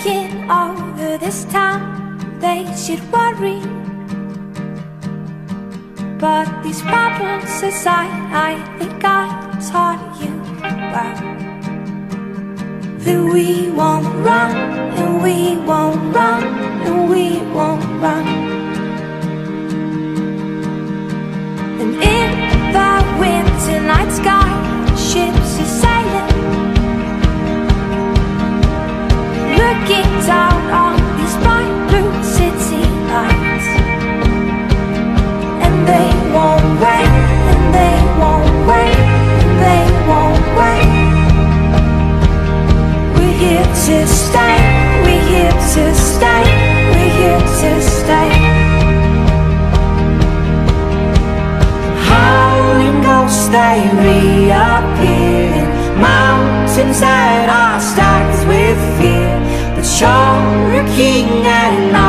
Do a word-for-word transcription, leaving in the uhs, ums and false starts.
taking over this town, they should worry. But these problems aside, I think I taught you well that we won't run, and we won't run, and we won't run. And in the winter night sky, ships are sailing, looking down on these bright blue city lights. And they won't wait, and they won't wait, and they won't wait. We're here to stay, we're here to stay, we're here to stay. Howling ghosts, they reappear in mountains that are stacked with fear. But you're a king and I